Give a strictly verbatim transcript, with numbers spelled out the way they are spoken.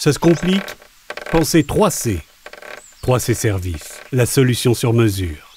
Ça se complique? Pensez trois C. trois C Service, la solution sur mesure.